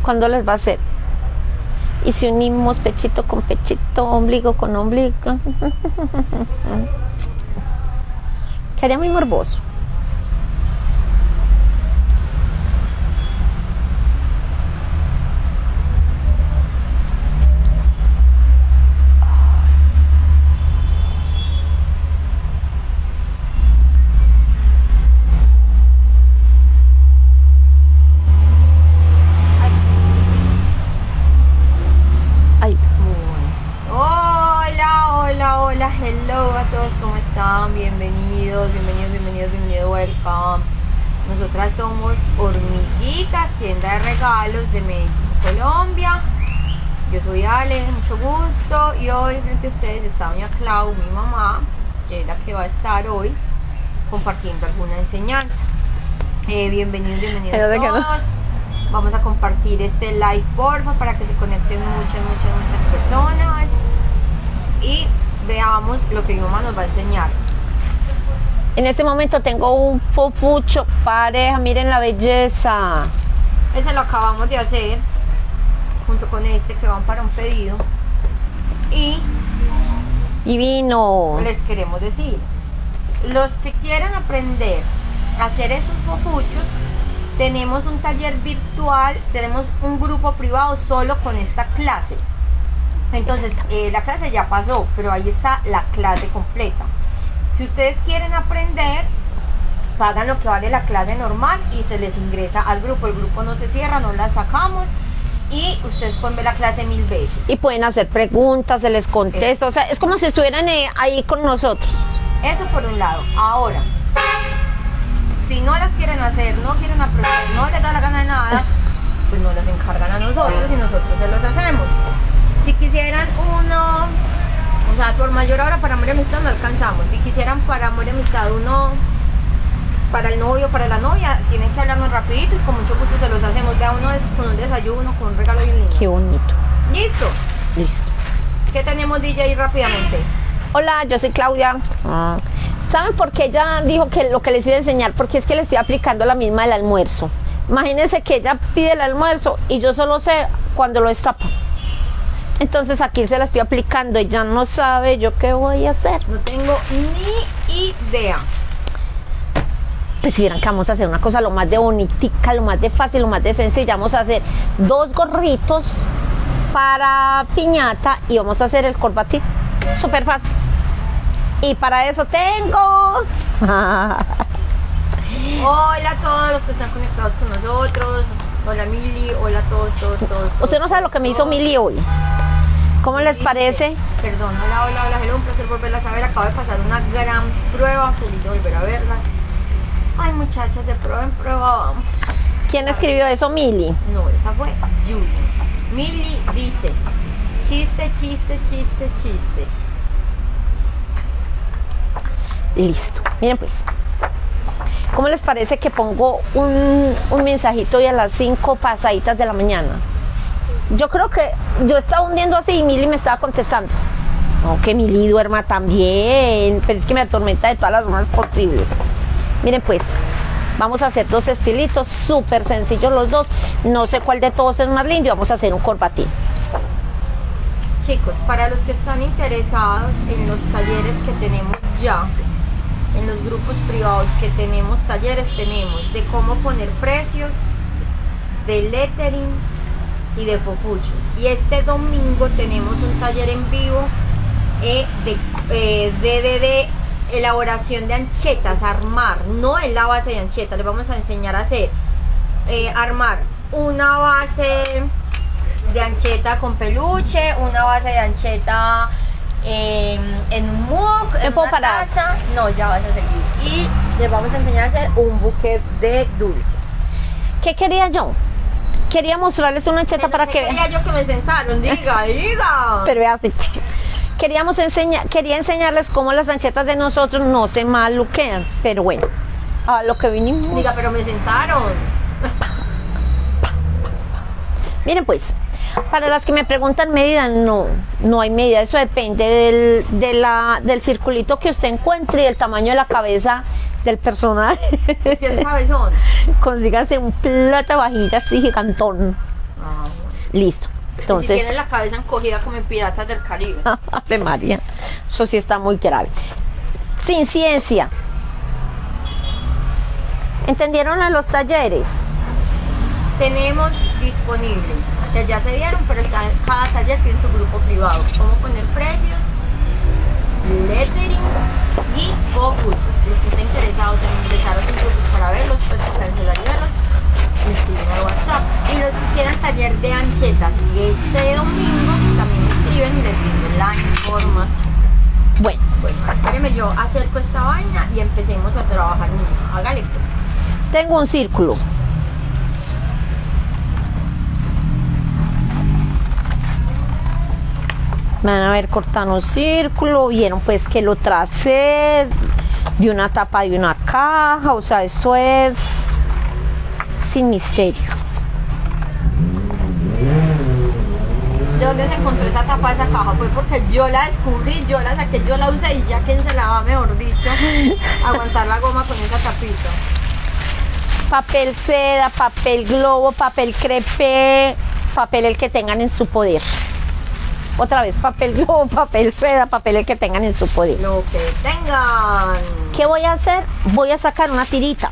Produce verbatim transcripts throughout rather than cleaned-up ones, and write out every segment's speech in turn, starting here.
¿Cuándo les va a hacer? Y si unimos pechito con pechito, ombligo con ombligo. Quedaría muy morboso. Hello a todos, ¿cómo están? Bienvenidos, bienvenidos, bienvenidos, bienvenidos, welcome. Nosotras somos Hormiguitas, tienda de regalos de Medellín, Colombia. Yo soy Ale, mucho gusto. Y hoy frente a ustedes está doña Clau, mi mamá, que es la que va a estar hoy compartiendo alguna enseñanza. eh, Bienvenidos, bienvenidos todos. Vamos a compartir este live, porfa, para que se conecten muchas, muchas, muchas personas y veamos lo que mi mamá nos va a enseñar. En este momento tengo un popucho, pareja, miren la belleza. Ese lo acabamos de hacer junto con este que van para un pedido. Y divino. Les queremos decir, los que quieran aprender a hacer esos popuchos, tenemos un taller virtual, tenemos un grupo privado solo con esta clase. Entonces, eh, la clase ya pasó, pero ahí está la clase completa. Si ustedes quieren aprender, pagan lo que vale la clase normal y se les ingresa al grupo. El grupo no se cierra, no la sacamos y ustedes pueden ver la clase mil veces. Y pueden hacer preguntas, se les contesta, o sea, es como si estuvieran eh, ahí con nosotros. Eso por un lado. Ahora, si no las quieren hacer, no quieren aprender, no les da la gana de nada, pues nos las encargan a nosotros y nosotros se los hacemos. Si quisieran uno, o sea, por mayor hora para amor y amistad no alcanzamos. Si quisieran para amor y amistad uno, para el novio, para la novia, tienen que hablarnos rapidito y con mucho gusto se los hacemos. Vea uno de esos con un desayuno, con un regalo bien lindo. Qué bonito. ¿Listo? Listo. ¿Qué tenemos, D J, rápidamente? Hola, yo soy Claudia. Ah. ¿Saben por qué ella dijo que lo que les iba a enseñar? Porque es que le estoy aplicando la misma del almuerzo. Imagínense que ella pide el almuerzo y yo solo sé cuando lo destapa. Entonces aquí se la estoy aplicando, ella no sabe yo qué voy a hacer. No tengo ni idea. Pues si vieran que vamos a hacer una cosa lo más de bonitica, lo más de fácil, lo más de sencilla. Vamos a hacer dos gorritos para piñata y vamos a hacer el corbatín. Súper fácil. Y para eso tengo... Hola a todos los que están conectados con nosotros. Hola Mili, hola a todos, todos, todos. Usted no sabe lo que me hizo Mili hoy. ¿Cómo les parece? Perdón, hola, hola, hola, hello, un placer volverlas a ver. Acabo de pasar una gran prueba, feliz de volver a verlas. Ay, muchachas, de prueba en prueba vamos. ¿Quién escribió eso, Mili? No, esa fue Julie. Mili dice, chiste, chiste, chiste, chiste. Listo, miren pues. ¿Cómo les parece que pongo un, un mensajito hoy a las cinco pasaditas de la mañana? Yo creo que yo estaba hundiendo así y Mili me estaba contestando. No, que Mili duerma también, pero es que me atormenta de todas las formas posibles. Miren pues, vamos a hacer dos estilitos, súper sencillos los dos. No sé cuál de todos es más lindo y vamos a hacer un corbatín. Chicos, para los que están interesados en los talleres que tenemos ya, en los grupos privados que tenemos talleres, tenemos de cómo poner precios, de lettering y de fofuchos. Y este domingo tenemos un taller en vivo eh, de, eh, de, de, de elaboración de anchetas, armar, no es la base de anchetas, les vamos a enseñar a hacer, eh, armar una base de ancheta con peluche, una base de ancheta en, en un mug, en una parar? taza. No, ya vas a seguir. Y les vamos a enseñar a hacer un buquet de dulces. ¿Qué quería yo? Quería mostrarles una ancheta Pero para ¿qué que vean. quería yo que me sentaron? Diga, diga. Pero vea así. Queríamos enseñar, quería enseñarles cómo las anchetas de nosotros no se maluquean. Pero bueno, a lo que vinimos. Diga, pero me sentaron. Miren pues, para las que me preguntan medida, no, no hay medida, eso depende del, de la, del circulito que usted encuentre y el tamaño de la cabeza del personaje. Si es cabezón. Consígase un plata vajilla así gigantón. Ah, Listo. Entonces, si tiene la cabeza encogida como en Piratas del Caribe. Ave María, eso sí está muy grave. Sin ciencia. ¿Entendieron a los talleres? Tenemos disponible, que ya se dieron, pero está, cada taller tiene su grupo privado. Cómo poner precios, lettering y focus. Los que estén interesados en ingresar a sus grupos para verlos, pues para cancelar y verlos, me escriben al WhatsApp. Y los que quieran taller de anchetas este domingo, también me escriben y les brindo la información. Bueno, Bueno, espéreme, yo acerco esta vaina y empecemos a trabajar. Hágale pues. tengo un círculo. Me van a ver cortando un círculo. Vieron pues que lo tracé de una tapa de una caja. O sea, esto es sin misterio. ¿De dónde se encontró esa tapa de esa caja? Fue porque yo la descubrí, yo la saqué, yo la usé y ya quien se la va, mejor dicho, aguantar la goma con esa tapita. Papel seda, papel globo, papel crepé, papel el que tengan en su poder. Otra vez, papel globo, papel seda, papel el que tengan en su poder. Lo que tengan. ¿Qué voy a hacer? Voy a sacar una tirita.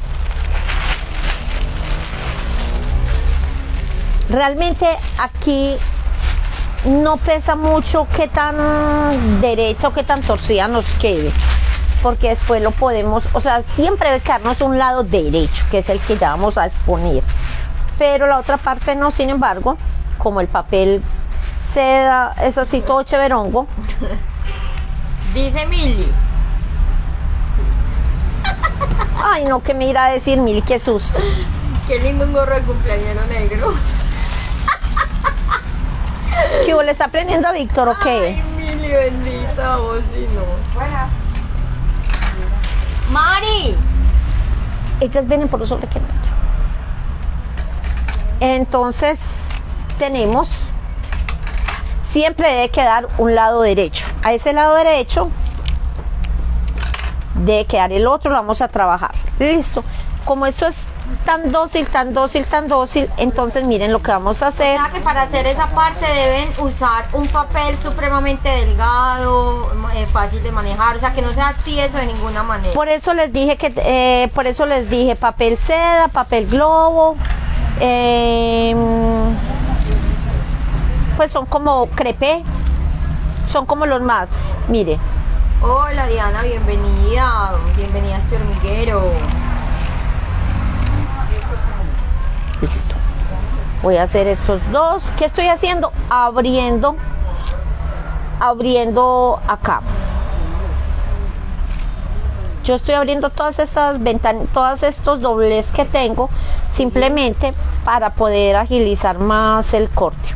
Realmente aquí no pesa mucho qué tan derecha o qué tan torcida nos quede, porque después lo podemos, o sea, siempre debe quedarnos un lado derecho, que es el que ya vamos a exponer, pero la otra parte no. Sin embargo, como el papel seda es así todo chéverongo. Dice Mili. Ay, no, que me irá a decir Mili, qué susto. Qué lindo un gorro de cumpleañero negro. ¿Qué le está aprendiendo a Víctor o qué? Ay, Mili, bendita, vos si no. Buenas. Mari. Ellas vienen por un sobre que no. Entonces, tenemos, siempre debe quedar un lado derecho. A ese lado derecho debe quedar el otro, lo vamos a trabajar. Listo. Como esto es tan dócil, tan dócil, tan dócil, entonces miren lo que vamos a hacer. O sea que para hacer esa parte deben usar un papel supremamente delgado, eh, fácil de manejar, o sea que no sea tieso de ninguna manera. Por eso les dije que, eh, por eso les dije papel seda, papel globo, eh, pues son como crepé, son como los más. Mire. Hola Diana, bienvenida, bienvenida a este hormiguero. Listo. Voy a hacer estos dos. ¿Qué estoy haciendo? Abriendo, abriendo acá. Yo estoy abriendo todas estas ventanas, todos estos dobles que tengo, simplemente para poder agilizar más el corte.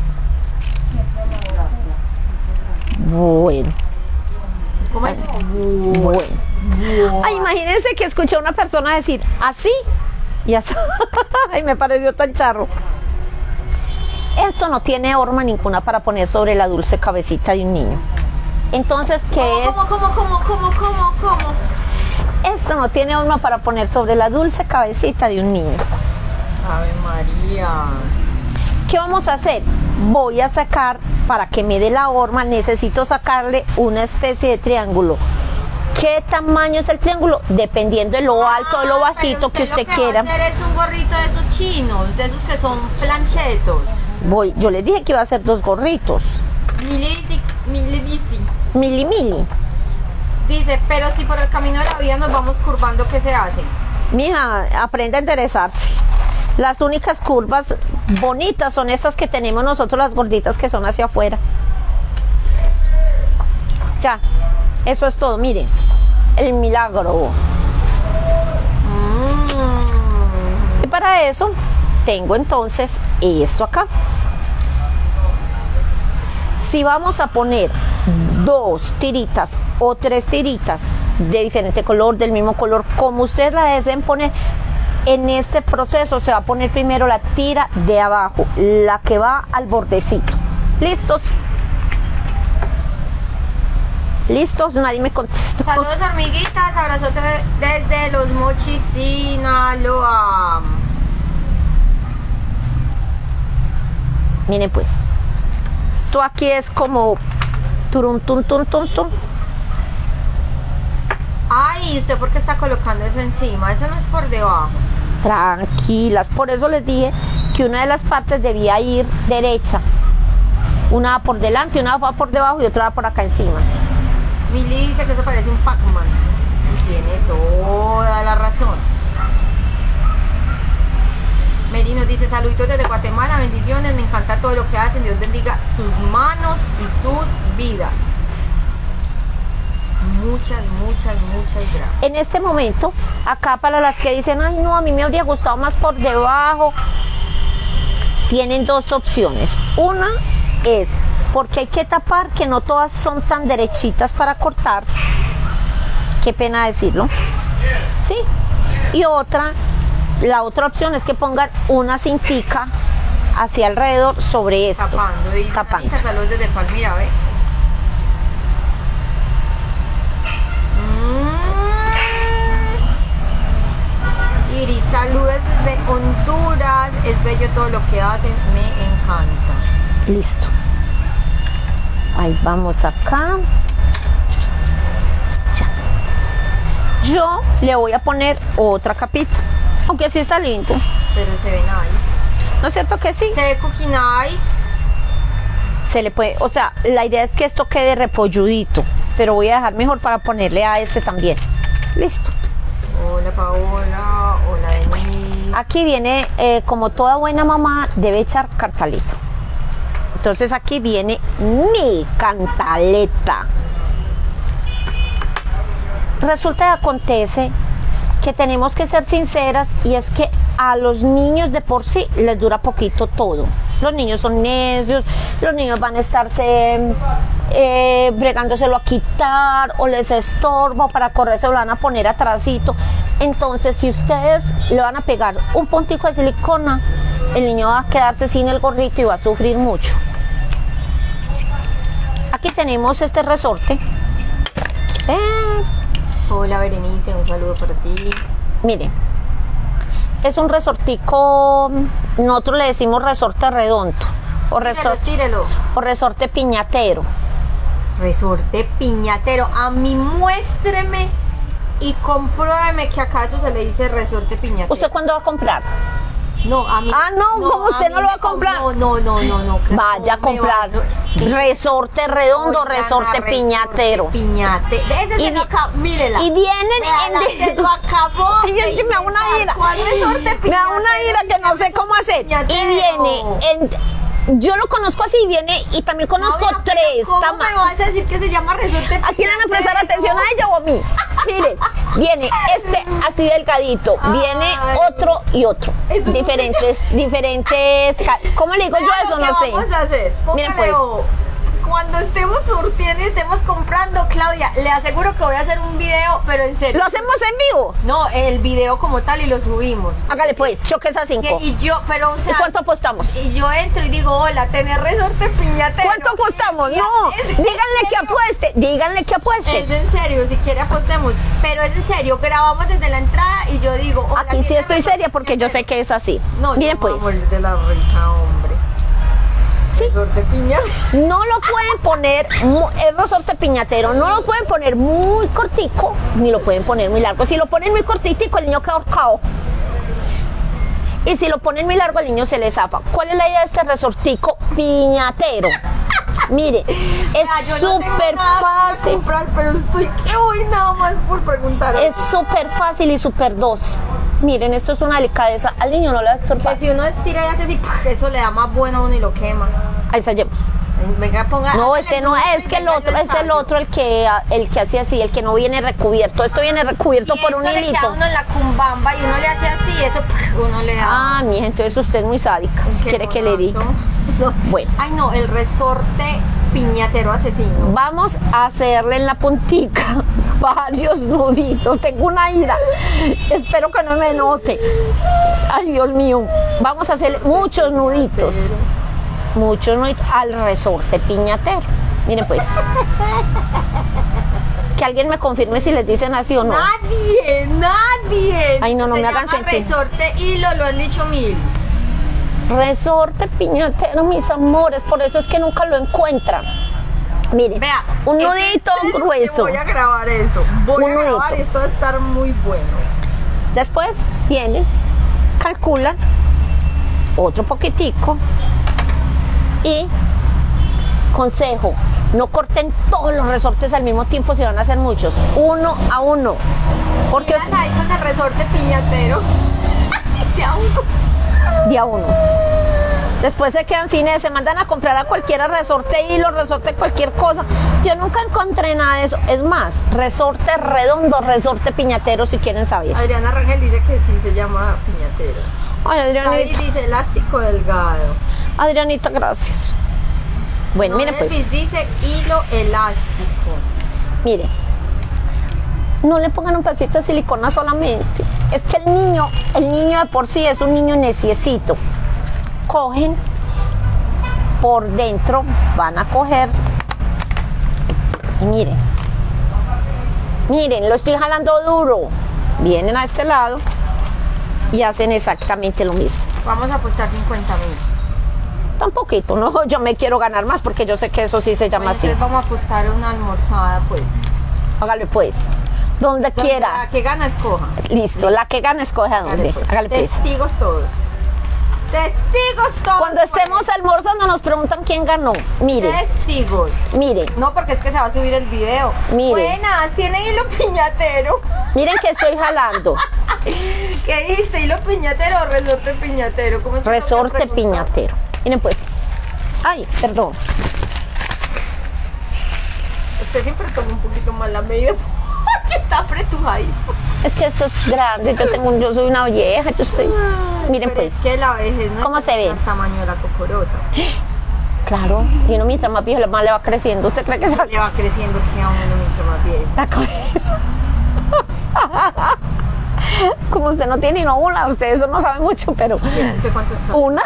Bueno. ¿Cómo es? Bueno. Ay, imagínense que escuché a una persona decir así y así. Ay, me pareció tan charro. Esto no tiene horma ninguna para poner sobre la dulce cabecita de un niño. Entonces, ¿qué ¿Cómo, es? ¿Cómo, cómo, cómo, cómo, cómo, cómo? Esto no tiene horma para poner sobre la dulce cabecita de un niño. Ave María. ¿Qué vamos a hacer? Voy a sacar, para que me dé la horma, necesito sacarle una especie de triángulo. ¿Qué tamaño es el triángulo? Dependiendo de lo alto o lo bajito usted que usted lo que quiera. va a hacer es un gorrito de esos chinos, de esos que son planchetos. Voy, yo les dije que iba a hacer dos gorritos. Mili dice, Mili dice, Mili, mili. dice, pero si por el camino de la vida nos vamos curvando, ¿qué se hace? Mija, aprende a enderezarse. Las únicas curvas bonitas son estas que tenemos nosotros, las gorditas, que son hacia afuera. Ya, eso es todo. Miren, el milagro. Mm. Y para eso tengo entonces esto acá. Si vamos a poner dos tiritas o tres tiritas de diferente color, del mismo color, como ustedes la deseen poner, en este proceso se va a poner primero la tira de abajo, la que va al bordecito. ¿Listos? ¿Listos? Nadie me contestó. Saludos hormiguitas, abrazote desde Los Mochis, Sinaloa. Miren pues, esto aquí es como turum, tum, tum, tum, tum. Ay, ¿y usted por qué está colocando eso encima? Eso no es por debajo. Tranquilas, por eso les dije que una de las partes debía ir derecha. Una va por delante, una va por debajo y otra va por acá encima. Mili dice que eso parece un Pac-Man. Y tiene toda la razón. Mary nos dice, saluditos desde Guatemala, bendiciones, me encanta todo lo que hacen, Dios bendiga sus manos y sus vidas. Muchas, muchas, muchas gracias. En este momento, acá para las que dicen, ay no, a mí me habría gustado más por debajo, tienen dos opciones. Una es, porque hay que tapar, que no todas son tan derechitas para cortar, qué pena decirlo, sí. Y otra, la otra opción es que pongan una cintica hacia alrededor sobre esto. Tapando, dice tapando. Anita, saludos desde Palmira, ¿ve? Iris, saludos desde Honduras, es bello todo lo que hacen, me encanta. Listo. Ahí vamos acá. Ya. Yo le voy a poner otra capita, aunque así está lindo. Pero se ve nice. ¿No es cierto que sí? Se ve cookie nice. Se le puede, o sea, la idea es que esto quede repolludito, pero voy a dejar mejor para ponerle a este también. Listo. Hola Paola, hola Denise. Aquí viene, eh, como toda buena mamá, debe echar cantaleta. Entonces aquí viene mi cantaleta. Resulta y acontece que tenemos que ser sinceras, y es que a los niños de por sí les dura poquito todo. Los niños son necios, los niños van a estarse eh, bregándoselo a quitar, o les estorba, o para correr se lo van a poner atrasito. Entonces, si ustedes le van a pegar un puntico de silicona, el niño va a quedarse sin el gorrito y va a sufrir mucho. Aquí tenemos este resorte. Eh, Hola Berenice, un saludo para ti. Miren, es un resortico, nosotros le decimos resorte redondo o resorte, Tírelo, o resorte piñatero. Resorte piñatero. A mí muéstreme y compruébeme que acaso se le dice resorte piñatero. ¿Usted cuándo va a comprar? No, a mí. Ah, no, ¿cómo usted mí no lo va a me com- comprar? No, no, no, no, no. Vaya a no me comprar vas resorte redondo, Oigan, resorte a piñatero. Piñate. Ese Y se lo vi- acabó. Mírela. Y vienen Véala, en... se lo acabó. Y es que me da una de ira. inventar. ¿Cuál resorte Me da una piñatero? ira que no sé cómo hacer. Y Piñatero. viene en... Yo lo conozco así, viene, y también conozco Claudia, pero tres ¿cómo tamaños. me vas a decir que se llama resorte ¿A quién le van a prestar piñatero? atención, a ella o a mí? Miren, viene este así delgadito, viene Ay. otro y otro. Eso no Diferentes, diferentes. ca- ¿Cómo le digo yo Vea eso? lo que No sé. vamos a hacer. Miren, Póngale pues. ojo. Cuando estemos surtiendo y estemos comprando, Claudia, le aseguro que voy a hacer un video, pero en serio. ¿Lo hacemos en vivo? No, el video como tal y lo subimos. Hágale pues, choques a cinco. Que- y yo, pero o ¿Y sea, cuánto apostamos? y yo entro y digo, hola, tener resorte piñatero. ¿Cuánto apostamos? Y- No, es- díganle que apueste, díganle que Es apueste. en serio, si quiere apostemos, pero es en serio, grabamos desde la entrada y yo digo, hola, Aquí sí ¿tiene estoy resorte seria porque yo sé que es así. No, Miren yo me voy a pues, morir de la risa, hombre. Sí. Resorte piñatero. no lo pueden poner, mu- es resorte piñatero, no lo pueden poner muy cortico, ni lo pueden poner muy largo. Si lo ponen muy cortitico, el niño queda ahorcado. Y si lo ponen muy largo, el niño se le zapa. ¿Cuál es la idea de este resortico piñatero? Mire, es Vea, yo no tengo súper nada para fácil. comprar, pero estoy que voy nada más por preguntar. Es súper fácil y súper dócil. Miren, esto es una delicadeza. Al niño no le va a estorbar. Que si uno estira y hace así, ¡puf! Eso le da más bueno a uno y lo quema. Ahí ensayemos. Venga, ponga. No, hágale este no dulce es y que el venga, otro, yo es el ensayo. otro el que el que hace así, el que no viene recubierto. Esto viene recubierto Y por un eso le queda a hilito. uno en la cumbamba y uno le hace así, eso ¡puf! Uno le da. Ah, mija, entonces usted es muy sádica. Si quiere que le diga. No. Bueno. Ay, no, el resorte piñatero asesino. Vamos a hacerle en la puntica varios nuditos. Tengo una ira. Espero que no me note. Ay, Dios mío. Vamos a hacerle muchos nuditos. Muchos nuditos al resorte piñatero. Miren pues. Que alguien me confirme si les dicen así o no. Nadie, nadie. Ay, no, no Se me hagan llama sentir. resorte hilo, lo han dicho mil. Resorte piñatero, mis amores, por eso es que nunca lo encuentran. Miren, Vea, un es nudito en serio que grueso. Voy a grabar eso. Voy Un a grabar nudito. esto va a estar muy bueno. Después vienen, calculan otro poquitico y consejo, no corten todos los resortes al mismo tiempo si van a hacer muchos, uno a uno, porque Miras ahí con el resorte piñatero. De a uno. es día uno. Después se quedan sin ese, se mandan a comprar a cualquiera resorte hilo, resorte cualquier cosa. Yo nunca encontré nada de eso. Es más, resorte redondo, resorte piñatero si quieren saber. Adriana Rangel dice que sí se llama piñatero. Ay, David Adrianita, dice elástico delgado. Adrianita, gracias. Bueno, miren pues, Noelis dice hilo elástico. miren. No le pongan un pedacito de silicona solamente. Es que el niño, el niño de por sí es un niño neciecito. Cogen por dentro, van a coger y miren, miren, lo estoy jalando duro. Vienen a este lado y hacen exactamente lo mismo. Vamos a apostar cincuenta mil. Tan poquito, no, yo me quiero ganar más porque yo sé que eso sí se llama así. Entonces vamos a apostar una almorzada, pues. Hágale pues, donde Donde quiera. La que gana escoja. Listo, la que gane escoge a dónde. pues. Hágale pues. Testigos todos. Testigos todos. Cuando estemos almorzando nos preguntan quién ganó. Mire, Testigos. mire, No, porque es que se va a subir el video. Mire. Buenas, tiene hilo piñatero. miren que estoy jalando. ¿Qué dijiste? ¿Hilo piñatero o resorte piñatero? ¿Cómo es que Resorte tengo que preguntar? piñatero. Miren pues. Ay, perdón. Usted siempre toma un poquito más la medida porque está apretujadito. Es que esto es grande. Yo tengo, un- yo soy una vieja. Yo soy. Miren Pero pues. es que la vejez no ¿Cómo es se ve? el tamaño de la cocorota. Claro. Y uno mientras más viejo, más le va creciendo. ¿Usted cree que se Le va creciendo que a uno mientras más viejo. la cabeza? Como usted no tiene no una, usted eso no sabe mucho, pero No sé cuánto está. una.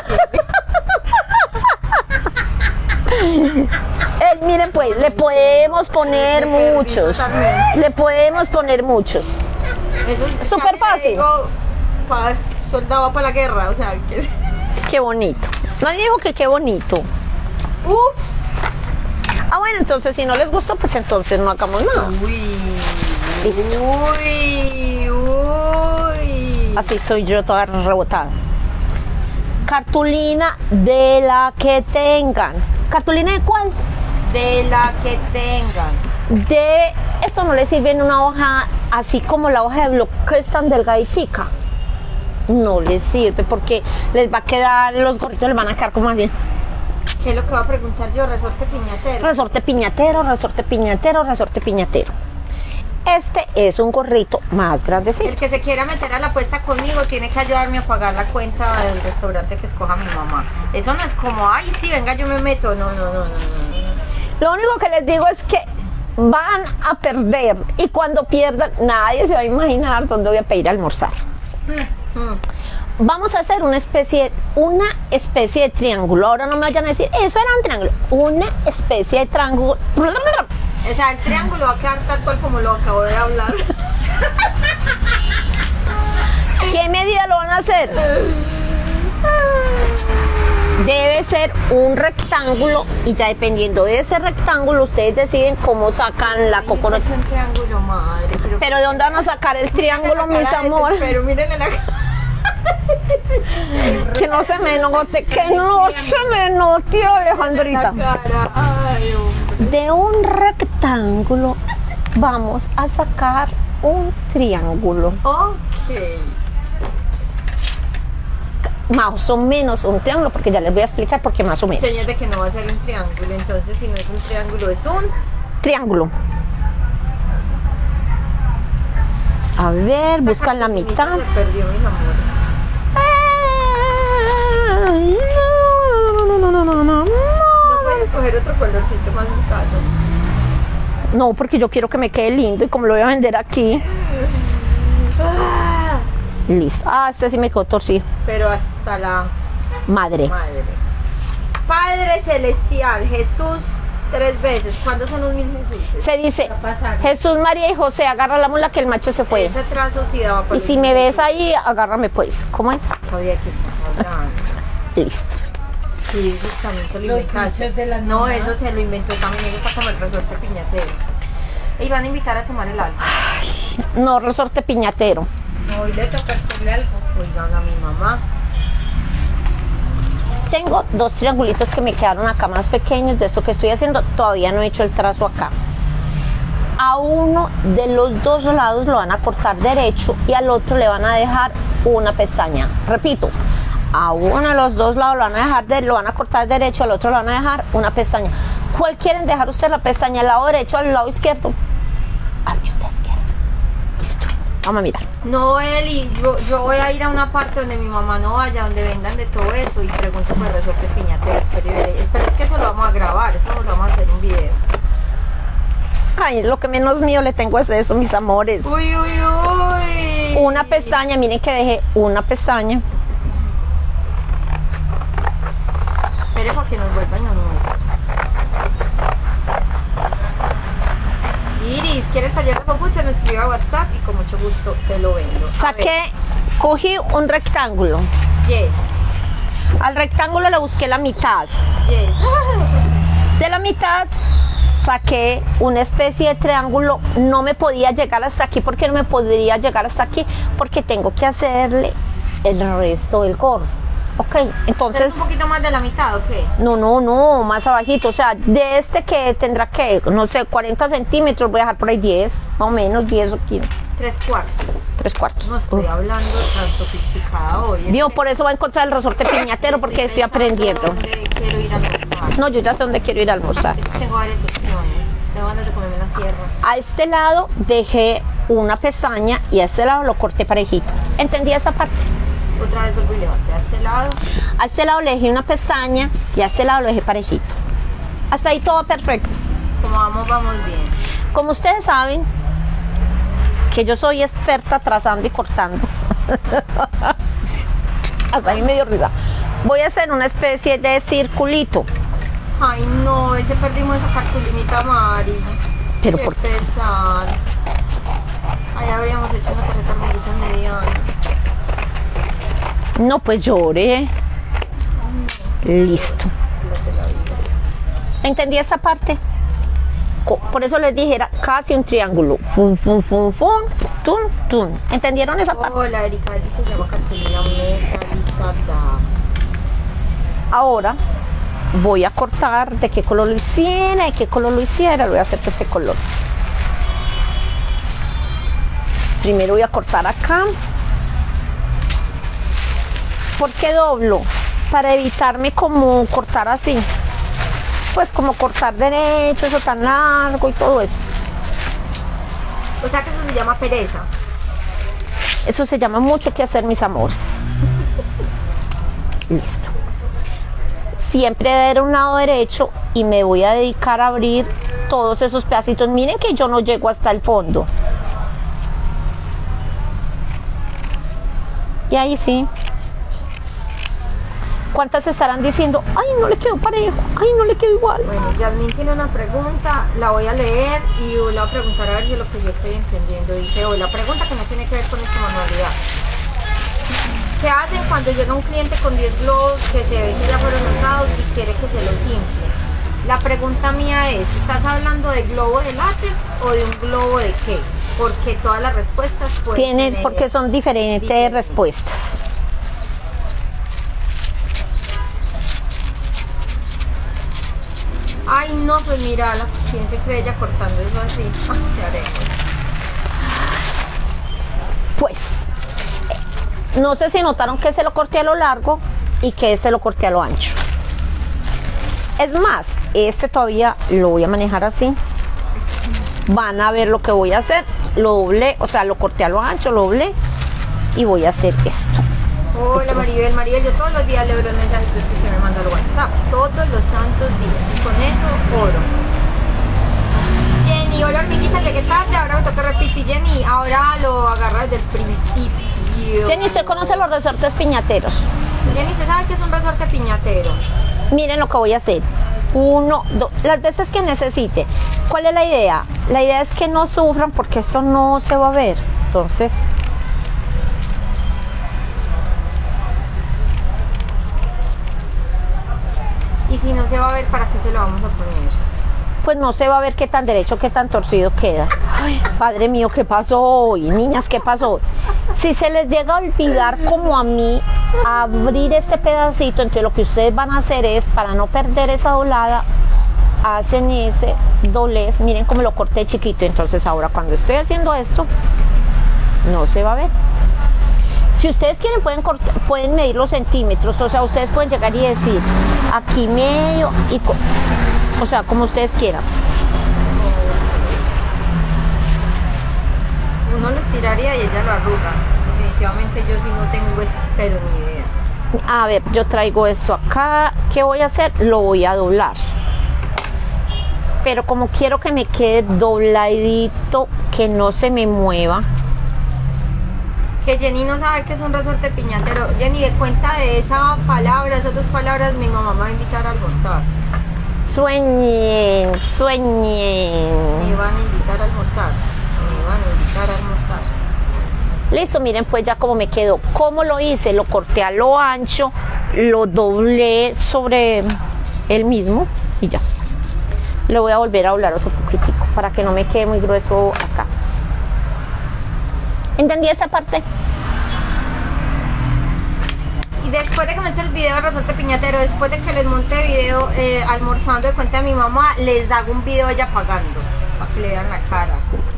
Él, miren pues, le podemos poner Me perdí muchos. totalmente. Le podemos poner muchos. Eso es Súper casi le fácil. digo, pa- soldado para la guerra, o sea, que Qué bonito. Nadie dijo que qué bonito. uf. Ah, bueno, entonces si no les gustó, pues entonces no hagamos nada. Uy. Listo. Uy, uy. Así soy yo toda rebotada. Cartulina de la que tengan. ¿Cartulina de cuál? De la que tengan. De esto no le sirve en una hoja así como la hoja de bloc que es tan delgaditica. No les sirve porque les va a quedar, los gorritos les van a quedar como alguien. ¿Qué es lo que voy a preguntar yo? Resorte piñatero. Resorte piñatero, resorte piñatero, resorte piñatero. Este es un gorrito más El grandecito. que se quiera meter a la apuesta conmigo tiene que ayudarme a pagar la cuenta del restaurante que escoja mi mamá. Eso no es como, ay, sí, venga, yo me meto. No, no, no, no, no. Lo único que les digo es que van a perder y cuando pierdan nadie se va a imaginar dónde voy a pedir a almorzar. Mm. Vamos a hacer una especie, una especie de triángulo. Ahora no me vayan a decir, eso era un triángulo. Una especie de triángulo. O sea, el triángulo va a quedar tal cual como lo acabo de hablar. ¿Qué medida lo van a hacer? Debe ser un rectángulo y ya dependiendo de ese rectángulo ustedes deciden cómo sacan la coconut. Es un triángulo, madre. Pero, Pero ¿de dónde van a sacar el triángulo, mis amores? Pero mírenle la cara. Que no se me note, que no se me note, Alejandrita. La cara. Ay, hombre. De un rectángulo vamos a sacar un triángulo. Ok. Más o menos un triángulo, porque ya les voy a explicar por qué más o menos. Señal de que no va a ser un triángulo. Entonces, si no es un triángulo, es un. Triángulo. A ver, buscan la mitad. Se perdió, mis amores. No, no, no, no, no, no. No puedes escoger otro colorcito más en caso. No, porque yo quiero que me quede lindo y como lo voy a vender aquí. Ah, Listo. Ah, este sí me quedó torcido. pero hasta la Madre. madre. Padre Celestial, Jesús, tres veces. ¿Cuántos son los mil Jesuses? Se dice Va a pasar. Jesús, María y José, agarra la mula que el macho se fue. Ese trazo sí daba para Y si me ves ahí, agárrame pues. ¿Cómo es? Todavía que estás hablando. listo. Sí, eso también se lo Los inventaste. dulces de la No, mamá. eso se lo inventó también, eso está como el resorte piñatero. Y van a invitar a tomar el algo. No, resorte piñatero. Hoy le toca hacerle algo. Oigan a mi mamá. Tengo dos triangulitos que me quedaron acá más pequeños de esto que estoy haciendo. Todavía no he hecho el trazo acá. A uno de los dos lados lo van a cortar derecho y al otro le van a dejar una pestaña. Repito, a uno de los dos lados lo van a dejar de, lo van a cortar derecho, al otro lo van a dejar una pestaña. ¿Cuál quieren dejar ustedes la pestaña? ¿Al lado derecho o al lado izquierdo? Al que ustedes quieran. Listo. Vamos a mirar. No, Eli, yo, yo voy a ir a una parte donde mi mamá no vaya, donde vendan de todo esto y pregunto por el resorte piñatero. Espero, espero es que eso lo vamos a grabar, eso lo vamos a hacer un video. Ay, lo que menos mío le tengo es eso, mis amores. Uy, uy, uy. Una pestaña, miren que dejé una pestaña. Espere para que nos vuelva y nos muestre. Iris, ¿quieres taller de copucha? Me escribe a WhatsApp y con mucho gusto se lo vendo. A Saqué, cogí un rectángulo. ver. Yes, Al rectángulo le busqué la mitad. yes. De la mitad saqué una especie de triángulo. No me podía llegar hasta aquí. ¿Por qué no me podría llegar hasta aquí? Porque tengo que hacerle el resto del gorro. Ok, entonces... ¿Es un poquito más de la mitad o qué? No, no, no, más abajito. O sea, de este que tendrá que, no sé, cuarenta centímetros, voy a dejar por ahí diez, más o menos diez o quince. Tres cuartos. Tres cuartos. No estoy Uh. hablando tan sofisticada hoy. Vio, Este- por eso va a encontrar el resorte piñatero, porque estoy pensando aprendiendo. dónde quiero ir a almorzar. No, yo ya sé dónde quiero ir a almorzar. Es que tengo varias opciones. Tengo ganas de comerme una sierra. A este lado dejé una pestaña y a este lado lo corté parejito. ¿Entendí esa parte? Otra vez vuelvo y levanté a este lado. A este lado le dejé una pestaña y a este lado lo dejé parejito. Hasta ahí todo perfecto. Como vamos, vamos bien. Como ustedes saben, que yo soy experta trazando y cortando. Hasta ahí me dio risa. Voy a hacer una especie de circulito. Ay, no, ese perdimos esa cartulinita Mari. Pero Qué por qué. pesar. Ahí habríamos hecho una tarjeta amiguita mediana. No, pues lloré. Listo. Las de la vida. ¿Entendí esta parte? Co- Por eso les dije, era casi un triángulo. Fum, fum, fum, fum, tum, tum. ¿Entendieron esa parte? Hola, Erika, eso se llama cartulina metalizada. Ahora voy a cortar de qué color lo hiciera, de qué color lo hiciera. Lo voy a hacer de este color. Primero voy a cortar acá. ¿Por qué doblo? Para evitarme como cortar así. Pues como cortar derecho, eso tan largo y todo eso. O sea que eso se llama pereza. Eso se llama mucho que hacer, mis amores. Listo. Siempre de un lado derecho y me voy a dedicar a abrir todos esos pedacitos. Miren que yo no llego hasta el fondo. Y ahí sí. ¿Cuántas estarán diciendo? Ay, no le quedó parejo. Ay, no le quedó igual. Bueno, Yasmin tiene una pregunta, la voy a leer y le voy a preguntar a ver si es lo que yo estoy entendiendo. Dice, hoy la pregunta que no tiene que ver con esta manualidad. ¿Qué hacen cuando llega un cliente con diez globos que se ve que ya fueron usados y quiere que se los infle? La pregunta mía es, ¿estás hablando de globo de látex o de un globo de qué? Porque todas las respuestas pueden Tienen, tener- porque son diferentes diferentes. respuestas. Ay, no, pues mira, la ¿quién se cree ella cortando eso así? Ay, ¿qué haremos? Pues, eh, no sé si notaron que se lo corté a lo largo y que este lo corté a lo ancho. Es más, este todavía lo voy a manejar así. Van a ver lo que voy a hacer. Lo doblé, o sea, lo corté a lo ancho, lo doblé y voy a hacer esto. Hola Maribel, Maribel, yo todos los días leo los mensajes que usted me manda al WhatsApp, todos los santos días, y con eso oro. Jenny, hola hormiguita, llegué tarde, ahora me toca repetir. Jenny, ahora lo agarra desde el principio. Jenny, ¿usted conoce los resortes piñateros? Jenny, ¿usted sabe qué es un resorte piñatero? Miren lo que voy a hacer. Uno, dos, las veces que necesite. ¿Cuál es la idea? La idea es que no sufran porque eso no se va a ver. Entonces, Y si no se va a ver, ¿para qué se lo vamos a poner? Pues no se va a ver qué tan derecho, qué tan torcido queda. Ay, padre mío, ¿qué pasó hoy? Niñas, ¿qué pasó? Si se les llega a olvidar como a mí abrir este pedacito, entonces lo que ustedes van a hacer es, para no perder esa doblada, hacen ese doblez. Miren cómo lo corté chiquito. Entonces ahora cuando estoy haciendo esto, no se va a ver. Si ustedes quieren pueden, cortar, pueden medir los centímetros, o sea, ustedes pueden llegar y decir aquí medio, y o sea, como ustedes quieran. Uno lo estiraría y ella lo arruga. Definitivamente yo sí no tengo es, pero ni idea. A ver, yo traigo esto acá. ¿Qué voy a hacer? Lo voy a doblar. Pero como quiero que me quede dobladito, que no se me mueva. Que Jenny no sabe que es un resorte piñatero. Jenny, de cuenta de esa palabra, esas dos palabras, mi mamá me va a invitar a almorzar. Sueñen, sueñen. Me van a invitar a almorzar. Me van a invitar a almorzar. Listo, miren pues ya como me quedó. ¿Cómo lo hice? Lo corté a lo ancho, lo doblé sobre el mismo y ya. Lo voy a volver a doblar otro poquitico para que no me quede muy grueso acá. ¿Entendí esa parte? Y después de que me hice el video de resorte piñatero, después de que les monte video eh, almorzando de cuenta de mi mamá, les hago un video ella pagando, para que le vean la cara.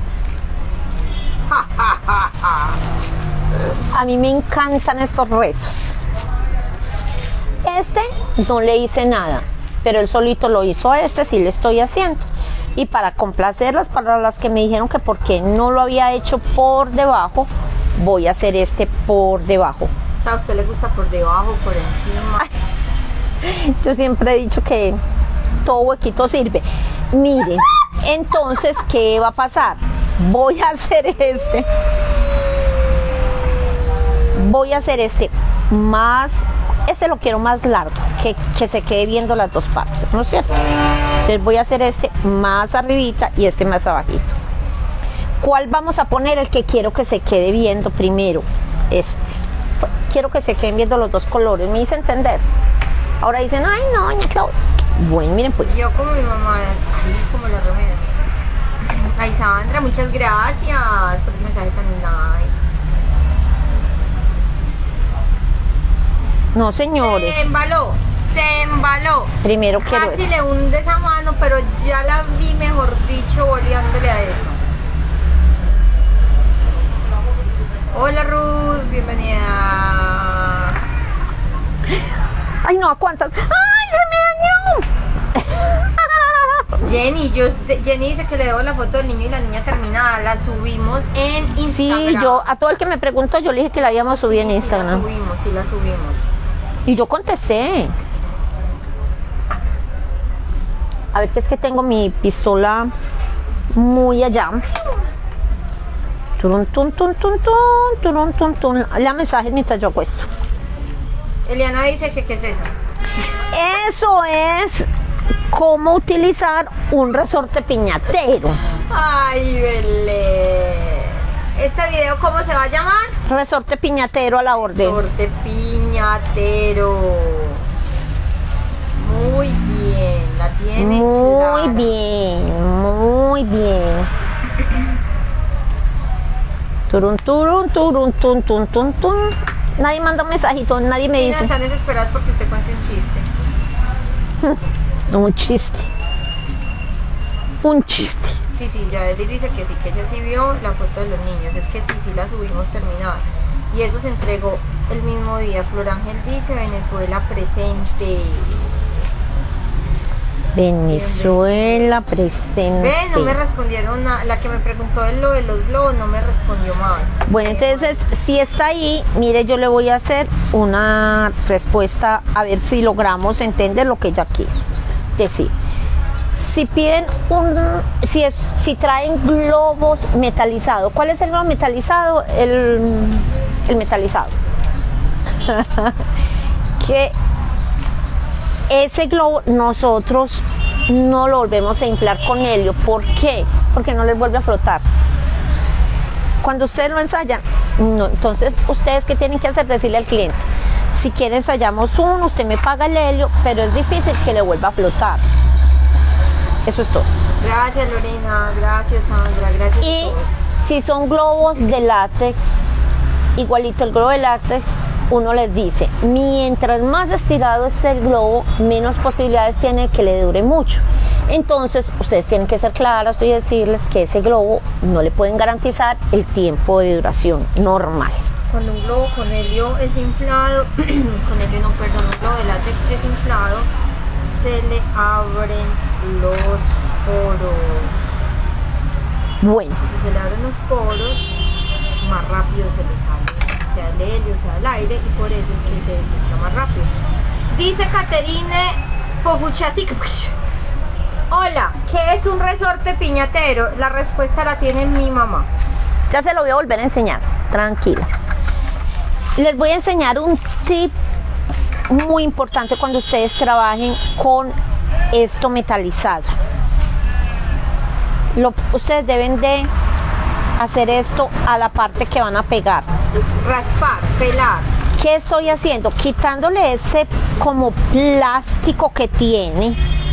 A mí me encantan estos retos. Este no le hice nada, pero él solito lo hizo. A este sí le estoy haciendo. Y para complacerlas, para las que me dijeron que por qué no lo había hecho por debajo, voy a hacer este por debajo. O sea, a usted le gusta por debajo, por encima. Ay, yo siempre he dicho que todo huequito sirve. Miren, entonces, ¿qué va a pasar? Voy a hacer este. Voy a hacer este más. Este lo quiero más largo, que, que se quede viendo las dos partes, ¿no es cierto? Entonces voy a hacer este más arribita y este más abajito. ¿Cuál vamos a poner? El que quiero que se quede viendo primero. Este. Quiero que se queden viendo los dos colores. ¿Me hice entender? Ahora dicen, ay no, doña Claudia. Bueno, miren pues. Yo como mi mamá, ay, como la Romero. Ay, Sandra, muchas gracias por ese mensaje tan nice. No, señores. Se embaló, se embaló. Primero quiero Casi eso. le hunde esa mano, pero ya la vi, mejor dicho, boleándole a eso. Hola Ruth, bienvenida. Ay, no, ¿a cuántas? ¡Ay, se me dañó! Jenny, yo, Jenny dice que le debo la foto del niño y la niña terminada. La subimos en Instagram. Sí, yo, a todo el que me preguntó, yo le dije que la habíamos subido sí, en Instagram. Sí, la subimos, sí, la subimos. Y yo contesté. A ver, que es que tengo mi pistola muy allá. Turun, tun, tun, tun, tun, turun, tun, tun. La mensaje mientras yo acuesto. Eliana dice que qué es eso. Eso es cómo utilizar un resorte piñatero. Ay, Belén. ¿Este video cómo se va a llamar? Resorte piñatero a la orden. Resorte piñatero. Muy bien, la tiene Muy clara. bien, muy bien. Turun, turun, turun, tun, tun, tun, tun. Nadie manda un mensajito, nadie me Sí, dice. no, están desesperadas porque usted cuente un chiste. Un chiste. Un chiste. Sí, sí, ya él dice que sí, que ella sí vio la foto de los niños. Es que sí, sí la subimos terminada. Y eso se entregó el mismo día. Flor Ángel dice, Venezuela presente. Venezuela presente. Ve, no me respondieron, a, la que me preguntó de lo de los globos no me respondió más. Bueno, entonces, si está ahí, mire, yo le voy a hacer una respuesta a ver si logramos entender lo que ella quiso decir. Si piden un, si es, si traen globos metalizados, ¿cuál es el globo metalizado? El, el metalizado. Que ese globo nosotros no lo volvemos a inflar con helio. ¿Por qué? Porque no les vuelve a flotar. Cuando ustedes lo ensayan, no. Entonces, ¿ustedes qué tienen que hacer? Decirle al cliente, Si quiere ensayamos uno, usted me paga el helio, pero es difícil que le vuelva a flotar. Eso es todo. Gracias Lorena, gracias Sandra, gracias Y a todos. si son globos de látex, igualito el globo de látex, uno les dice, mientras más estirado esté el globo, menos posibilidades tiene que le dure mucho. Entonces, ustedes tienen que ser claros y decirles que ese globo no le pueden garantizar el tiempo de duración normal. Cuando un globo con helio es inflado, con helio no, perdón, un globo de látex es inflado, se le abren los poros. Bueno, Y si se le abren los poros, más rápido se le sale, sea el helio, sea el aire, y por eso es que se desinfla más rápido. Dice Caterine Fofuchasik. Hola, ¿qué es un resorte piñatero? La respuesta la tiene mi mamá. ya se lo voy a volver a enseñar, tranquila. Les voy a enseñar un tip muy importante cuando ustedes trabajen con esto metalizado. Lo, ustedes deben de hacer esto a la parte que van a pegar. Raspar, pelar. ¿Qué estoy haciendo? Quitándole ese como plástico que tiene,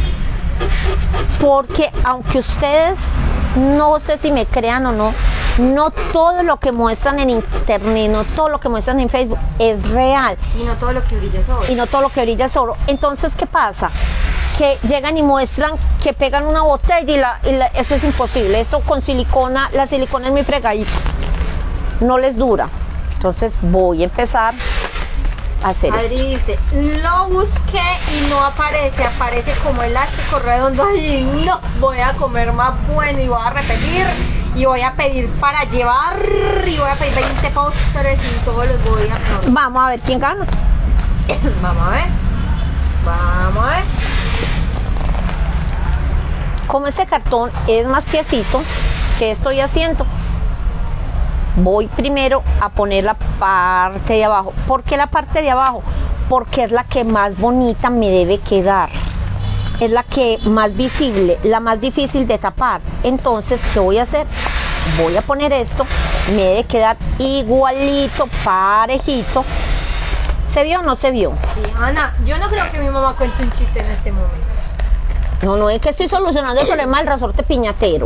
porque aunque ustedes no sé si me crean o no, no todo lo que muestran en internet, no todo lo que muestran en Facebook es real. Y no todo lo que brilla es oro. Y no todo lo que brilla es oro. Entonces, ¿qué pasa? Que llegan y muestran que pegan una botella y, la, y la, eso es imposible. Eso con silicona, la silicona es muy fregadita, no les dura. Entonces voy a empezar a hacer Adri esto. dice, lo busqué y no aparece, aparece como elástico redondo y no, voy a comer más bueno y voy a repetir y voy a pedir para llevar y voy a pedir veinte postres y todos los voy a... No. Vamos a ver quién gana. Vamos a ver, vamos a ver. Como este cartón es más tiesito, ¿qué estoy haciendo? Voy primero a poner la parte de abajo. ¿Por qué la parte de abajo? Porque es la que más bonita me debe quedar. Es la que más visible, la más difícil de tapar. Entonces, ¿qué voy a hacer? Voy a poner esto, me debe quedar igualito, parejito. ¿Se vio o no se vio? Sí, Ana, yo no creo que mi mamá cuente un chiste en este momento. No, no es que estoy solucionando el problema del resorte piñatero.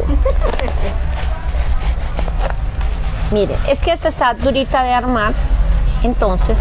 Mire, es que esta está durita de armar, entonces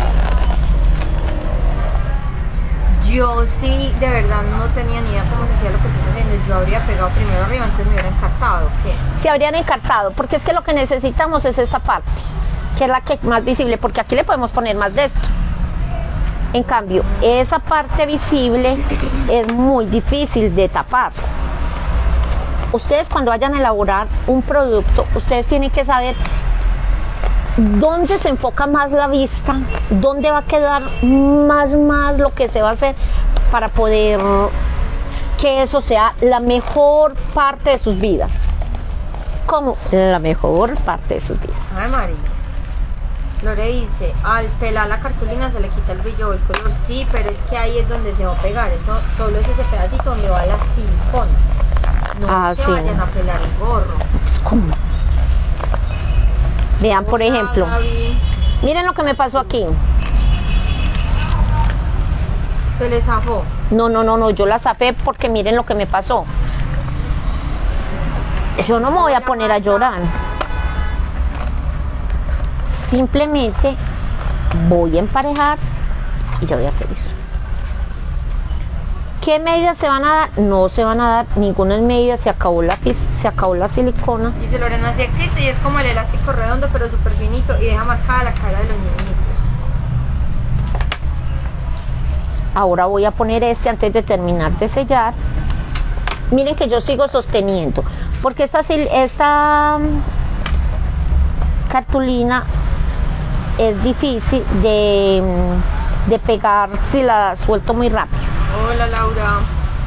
Yo sí, de verdad, no tenía ni idea cómo se hacía lo que estás haciendo. Yo habría pegado primero arriba, entonces me hubiera encartado. ¿Qué? se habrían encartado, porque es que lo que necesitamos es esta parte, que es la que más visible, porque aquí le podemos poner más de esto. En cambio, esa parte visible es muy difícil de tapar. Ustedes cuando vayan a elaborar un producto, ustedes tienen que saber dónde se enfoca más la vista, dónde va a quedar más, más lo que se va a hacer para poder que eso sea la mejor parte de sus vidas. Como la mejor parte de sus vidas. Ay, María. Lore dice, al pelar la cartulina se le quita el brillo o el color. Sí, pero es que ahí es donde se va a pegar. Eso solo es ese pedacito donde va la silicona. No Ah, se sí. vayan a pelar el gorro. Es como... Vean, por Hola, ejemplo, Gaby. miren lo que me pasó aquí. Se le zafó. No, no, no, no, yo la zafé porque miren lo que me pasó. Yo no me voy a poner a llorar. Simplemente voy a emparejar y yo voy a hacer eso. ¿Qué medidas se van a dar? No se van a dar ninguna medida, se acabó la, se acabó la silicona. Dice Lorena, sí existe y es como el elástico redondo pero súper finito y deja marcada la cara de los niñitos. Ahora voy a poner este antes de terminar de sellar. Miren que yo sigo sosteniendo, porque esta, esta cartulina es difícil de, de pegar si la suelto muy rápido. Hola, Laura.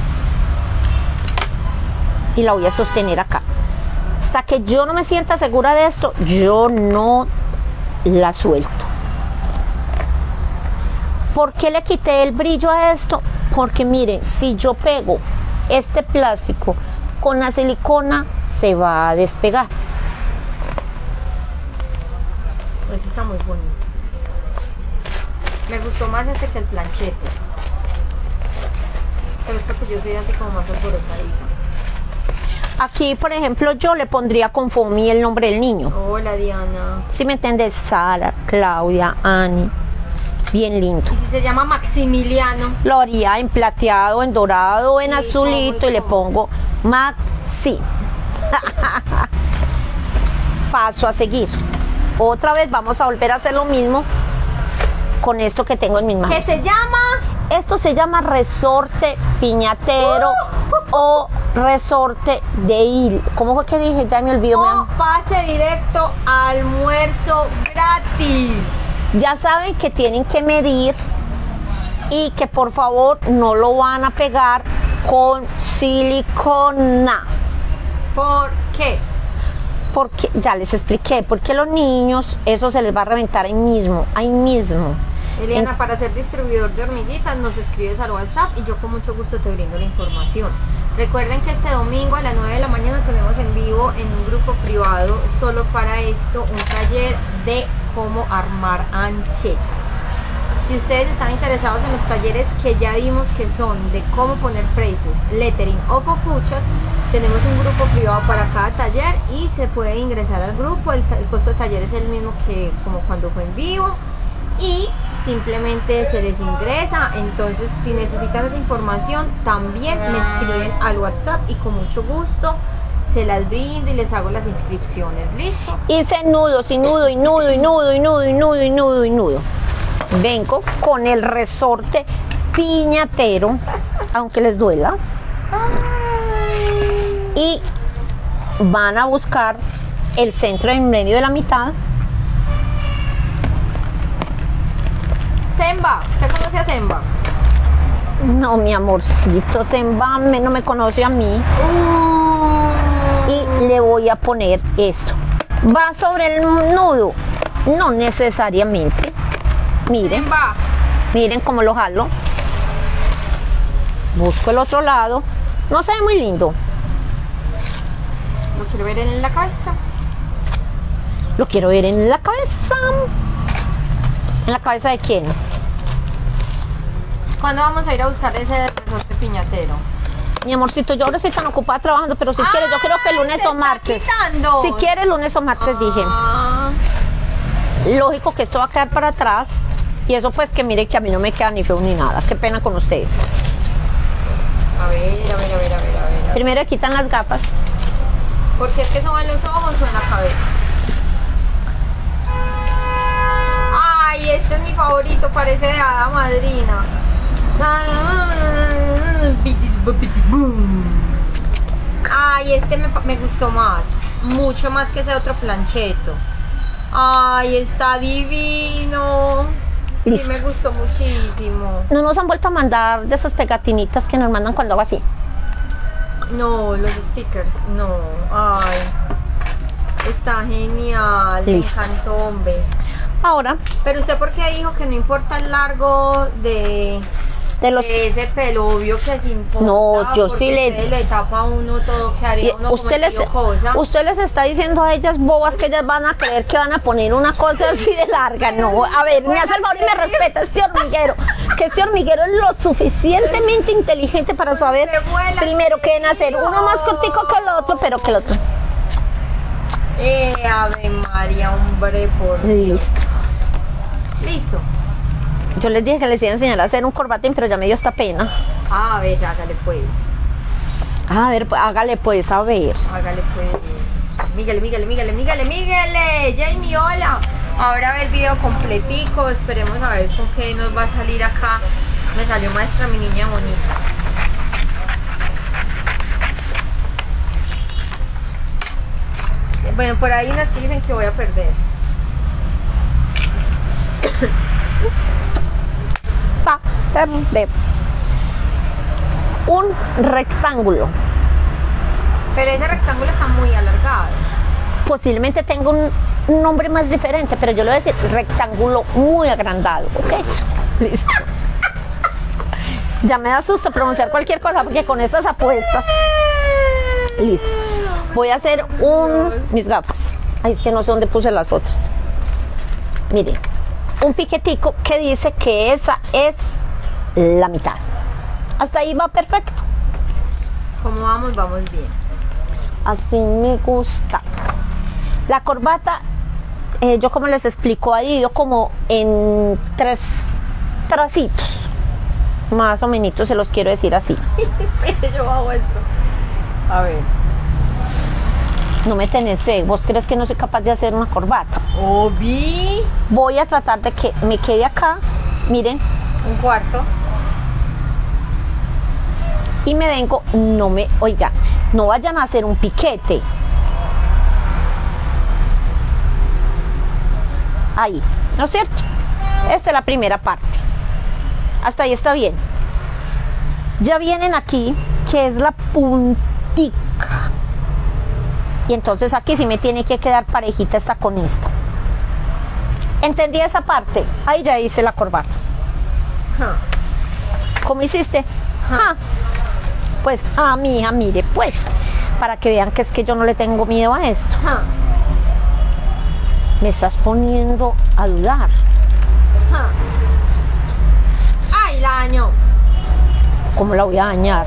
Y la voy a sostener acá. Hasta que yo no me sienta segura de esto, yo no la suelto. ¿Por qué le quité el brillo a esto? Porque miren, si yo pego este plástico con la silicona, se va a despegar. Pues está muy bonito. Me gustó más este que el planchete. Pero es porque yo soy así como más alborotadita. Aquí, por ejemplo, yo le pondría con Fomi el nombre del niño. Hola, Diana. ¿Sí me entiendes? Sara, Claudia, Ani. Bien lindo. Y si se llama Maximiliano. Lo haría en plateado, en dorado, en Sí, azulito como, y le como. pongo Maxi. Paso a seguir. Otra vez vamos a volver a hacer lo mismo con esto que tengo en mis manos. ¿Qué se llama? Esto se llama resorte piñatero o resorte de hilo. ¿Cómo fue que dije? Ya me olvidó. O pase directo a almuerzo gratis. Ya saben que tienen que medir y que por favor no lo van a pegar con silicona. ¿Por qué? Porque ya les expliqué, porque los niños eso se les va a reventar ahí mismo, ahí mismo. Eliana, En- para ser distribuidor de hormiguitas nos escribes al WhatsApp y yo con mucho gusto te brindo la información. Recuerden que este domingo a las nueve de la mañana tenemos en vivo en un grupo privado solo para esto un taller de cómo armar anchetas. Si ustedes están interesados en los talleres que ya dimos, que son de cómo poner precios, lettering o copuchas, tenemos un grupo privado para cada taller y se puede ingresar al grupo. El, el costo del taller es el mismo que como cuando fue en vivo y simplemente se les ingresa. Entonces, si necesitan esa información, también me escriben al WhatsApp y con mucho gusto se las brindo y les hago las inscripciones. ¿Listo? Hice nudos y nudo y nudo y nudo y nudo y nudo y nudo y nudo. Vengo con el resorte piñatero, aunque les duela. Y van a buscar el centro en medio de la mitad. Semba, ¿usted conoce a Semba? No, mi amorcito, Semba me- no me conoce a mí. Y le voy a poner esto. ¿Va sobre el nudo? No necesariamente. Miren, Semba. miren cómo lo jalo. Busco el otro lado. No se ve muy lindo. Lo quiero ver en la cabeza. Lo quiero ver en la cabeza. ¿En la cabeza de quién? ¿Cuándo vamos a ir a buscar ese resorte piñatero? Mi amorcito, yo ahora estoy tan ocupada trabajando, pero si quieres, yo creo que lunes se o está martes. quitando. Si quieres, lunes o martes, dije. Ah, Lógico que esto va a quedar para atrás. Y eso pues que mire que a mí no me queda ni feo ni nada. Qué pena con ustedes. a ver, a ver, a ver, a ver, a ver. a ver. Primero quitan las gafas. Porque es que son en los ojos o en la cabeza. Ay, este es mi favorito, parece de hada madrina. Ay, este me, me gustó más, mucho más que ese otro plancheto. Ay, está divino. Sí, Listo. me gustó muchísimo. No nos han vuelto a mandar de esas pegatinitas que nos mandan cuando hago así. No, los stickers, no. Ay, está genial. Listo. Me encantó, hombre. Ahora, Pero usted, ¿por qué dijo que no importa el largo de, de los... de ese pelo? Obvio que sí importa. No, yo porque sí le- usted le tapa a uno todo, que haría uno Usted les, como cosa. usted les está diciendo a ellas bobas que ellas van a creer que van a poner una cosa así de larga. No, a ver, me hace el favor y me respeta este hormiguero. Que este hormiguero es lo suficientemente inteligente para saber Se vuela, primero que deben hacer uno más cortico que el otro, pero que el otro. Eh, Ave María, hombre, por Listo. Listo. Yo les dije que les iba a enseñar a hacer un corbatín, pero ya me dio esta pena. A ver, hágale pues. A ver, pues, hágale pues, a ver. Hágale pues. Míguele, míguele, míguele, míguele, míguele. Jamie, hola. Ahora ve el video completico. Esperemos a ver con qué nos va a salir acá. Me salió maestra mi niña bonita. Bueno, por ahí unas que dicen que voy a perder. Pa, perder. Un rectángulo. Pero ese rectángulo está muy alargado. Posiblemente tenga un, un nombre más diferente, pero yo le voy a decir rectángulo muy agrandado, ¿ok? Listo. Ya me da susto pronunciar cualquier cosa porque con estas apuestas. Listo. Voy a hacer un... mis gafas. Ay, es que no sé dónde puse las otras. Miren. un piquetico que dice que esa es la mitad. Hasta ahí va perfecto. ¿Cómo vamos? Vamos bien. Así me gusta. La corbata, eh, yo como les explico, ha ido como en tres tracitos. Más o menos se los quiero decir así. Espera, yo hago esto. A ver. No me tenés fe. ¿Vos crees que no soy capaz de hacer una corbata? Obi. Voy a tratar de que me quede acá. Miren. Un cuarto. Y me vengo, no me, oiga, no vayan a hacer un piquete. Ahí, ¿no es cierto? Esta es la primera parte. Hasta ahí está bien. Ya vienen aquí, que es la puntica. Y entonces aquí sí me tiene que quedar parejita esta con esta. ¿Entendí esa parte? Ahí ya hice la corbata. Huh. ¿Cómo hiciste? Ja. Pues, ah, mi hija, mire, pues, para que vean que es que yo no le tengo miedo a esto. Huh. Me estás poniendo a dudar. Huh. ¡Ay, la dañó! ¿Cómo la voy a dañar?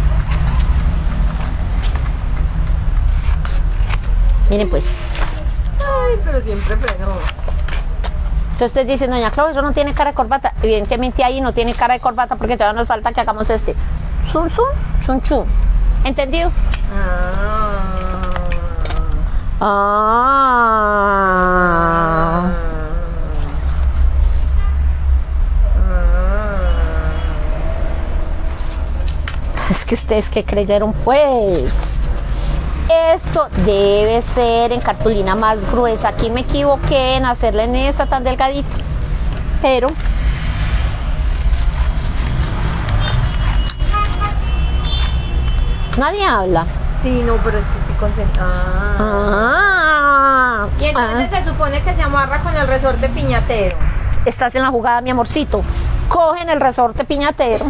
Miren, pues. Ay, pero siempre freno. Si ustedes dicen, doña Clau, eso no tiene cara de corbata. Evidentemente ahí no tiene cara de corbata porque todavía nos falta que hagamos este. Zum, zum, chun, chun. ¿Entendido? Ah. Ah. Es que ustedes que creyeron, pues. Esto debe ser en cartulina más gruesa. Aquí me equivoqué en hacerla en esta tan delgadita. Pero nadie habla. Sí, no, pero es que estoy concentrada. Ah. Y entonces Ah. se supone que se amarra con el resorte piñatero. Estás en la jugada, mi amorcito. Cogen el resorte piñatero.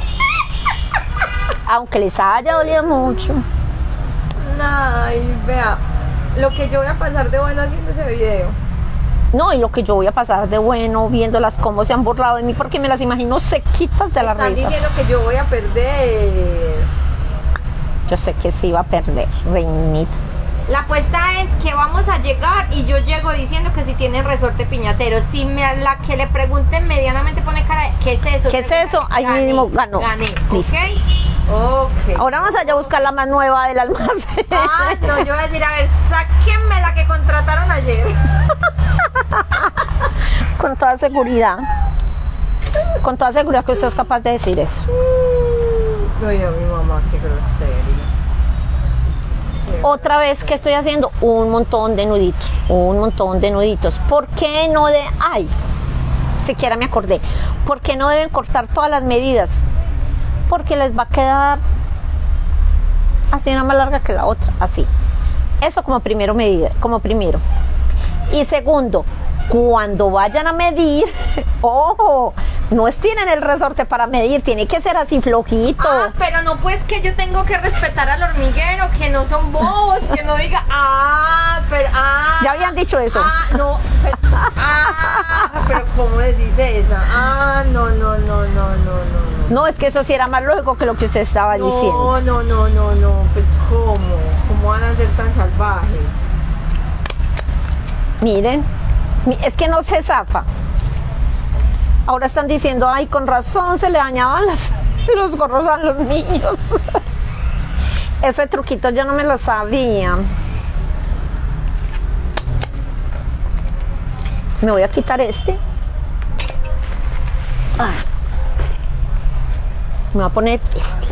Aunque les haya dolido mucho. Ay, vea, lo que yo voy a pasar de bueno haciendo ese video. No, y lo que yo voy a pasar de bueno viéndolas cómo se han burlado de mí porque me las imagino sequitas de la Están risa. diciendo que yo voy a perder. Yo sé que sí va a perder, reinita. La apuesta es que vamos a llegar y yo llego diciendo que si tiene resorte piñatero. Si me, a la que le pregunten medianamente pone cara de ¿qué es eso? ¿Qué es eso? Ahí Gané, mismo ganó. Gané, Listo. ¿ok? Ok. Ahora vamos allá a buscar la más nueva del almacén. Ah, no, yo voy a decir, a ver, sáquenme la que contrataron ayer. Con toda seguridad. Con toda seguridad que usted es capaz de decir eso. Oye, mi mamá, qué grosería. Otra vez que estoy haciendo un montón de nuditos, un montón de nuditos. ¿Por qué no de...? Ay, siquiera me acordé. ¿Por qué no deben cortar todas las medidas? Porque les va a quedar así, una más larga que la otra, así. Eso como primero medida, como primero. Y segundo, cuando vayan a medir, ojo, no estiren el resorte para medir, tiene que ser así flojito. Ah, pero no, pues que yo tengo que respetar al hormiguero, que no son bobos, que no diga, ah, pero, ah. Ya habían dicho eso. Ah, no, pero, ah, pero ¿cómo les dice esa? Ah, no, no, no, no, no, no. No, es que eso sí era más lógico que lo que usted estaba No, diciendo. no, no, no, no, pues ¿cómo? ¿Cómo van a ser tan salvajes? Miren, mi- es que no se zafa. Ahora están diciendo, ay, con razón se le dañaban las, los gorros a los niños. Ese truquito yo no me lo sabía. Me voy a quitar este. Ay. Me voy a poner este.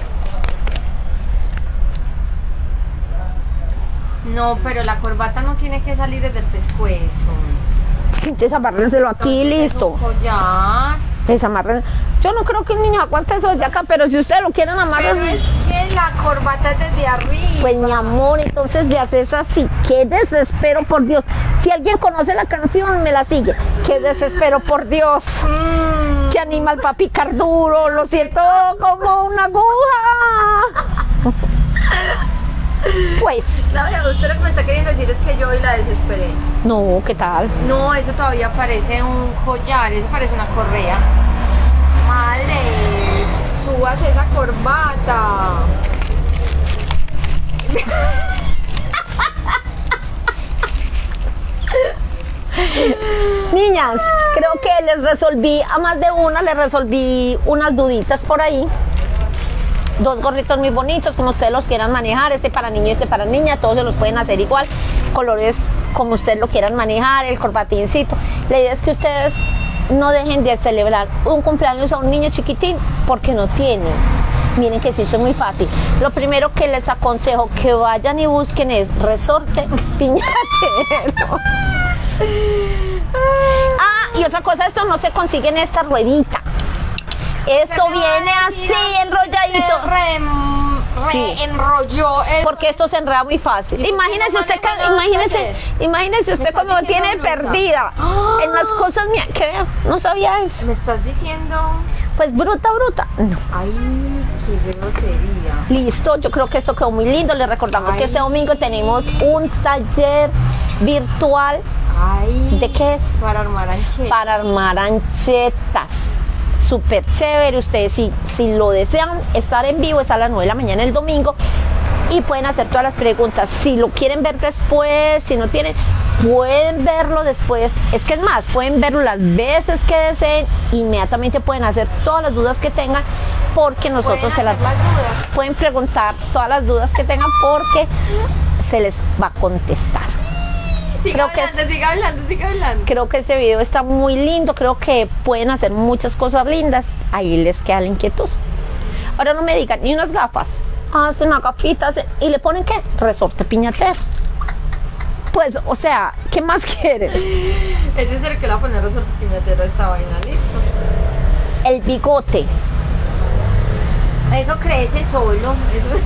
No, pero la corbata no tiene que salir desde el pescuezo. Entonces amárrenselo aquí y Entonces, listo. un collar. Desamarren. Yo no creo que un niño aguante eso desde acá, pero si ustedes lo quieren amarrar, Pero es que la corbata es desde arriba. pues mi amor, entonces le haces así. Qué desespero, por Dios. Si alguien conoce la canción, me la sigue. Qué desespero, por Dios. Mm. Qué animal para picar duro. Lo siento como una aguja. Pues, ¿Sabe? Usted lo que me está queriendo decir es que yo hoy la desesperé. no, ¿qué tal? No, eso todavía parece un collar, eso parece una correa. Vale, subas esa corbata. Niñas, creo que les resolví, a más de una les resolví unas duditas por ahí. Dos gorritos muy bonitos, como ustedes los quieran manejar, este para niño y este para niña, todos se los pueden hacer igual, colores como ustedes lo quieran manejar, el corbatincito. La idea es que ustedes no dejen de celebrar un cumpleaños a un niño chiquitín porque no tienen. Miren que sí, eso es muy fácil. Lo primero que les aconsejo que vayan y busquen es resorte piñatero. Ah, y otra cosa, esto no se consigue en esta ruedita. Esto viene así, enrolladito. Re, re Sí. enrolló. eso. Porque esto se enreda muy fácil. ¿Y Imagínese usted usted, no maneja que- nada que imagínese, hacer? imagínese usted ¿Me como estás tiene diciendo bruta? perdida ¡Ah! en las cosas mías. Que vea, no sabía eso. ¿Me estás diciendo? Pues bruta, bruta. No. Ay, qué grosería. Listo, yo creo que esto quedó muy lindo. Les recordamos Ay. que este domingo tenemos un taller virtual. Ay. ¿De qué es? Para armar anchetas. Para armar anchetas. Súper chévere. Ustedes, si, si lo desean estar en vivo, es a las nueve de la mañana el domingo. Y pueden hacer todas las preguntas. Si lo quieren ver después, si no tienen, pueden verlo después. Es que es más, pueden verlo las veces que deseen. Inmediatamente pueden hacer todas las dudas que tengan, porque nosotros Pueden se las hacer las dudas. pueden preguntar todas las dudas que tengan, porque se les va a contestar. Siga Creo que hablando, es- siga hablando, siga hablando. Creo que este video está muy lindo, creo que pueden hacer muchas cosas lindas. Ahí les queda la inquietud. Ahora no me digan, ni unas gafas. Hacen unas gafitas y le ponen ¿qué? Resorte piñatero. Pues, o sea, ¿qué más quieren? Ese es el que le va a poner resorte piñatero a esta vaina, listo. El bigote. Eso crece solo. Eso...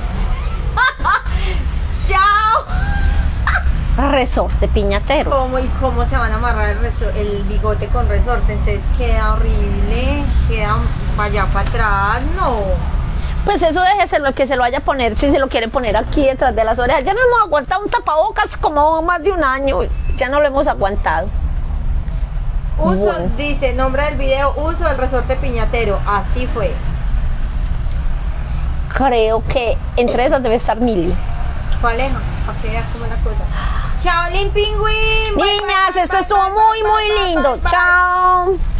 ¡Chao! Resorte piñatero. ¿Cómo y cómo se van a amarrar el, reso- el bigote con resorte? Entonces queda horrible, queda allá para atrás, no. Pues eso déjeselo que se lo vaya a poner, si se lo quieren poner aquí detrás de las orejas. Ya no hemos aguantado un tapabocas como más de un año. Ya no lo hemos aguantado. Uso, Bueno. dice, nombre del video, uso el resorte piñatero. Así fue. Creo que entre esas debe estar Mili. Aleja, para que veas cómo es la cosa. Chao, Lin Pingüín. Bye, Niñas, bye, esto bye, estuvo bye, muy, bye, muy bye, lindo. bye, bye. Chao.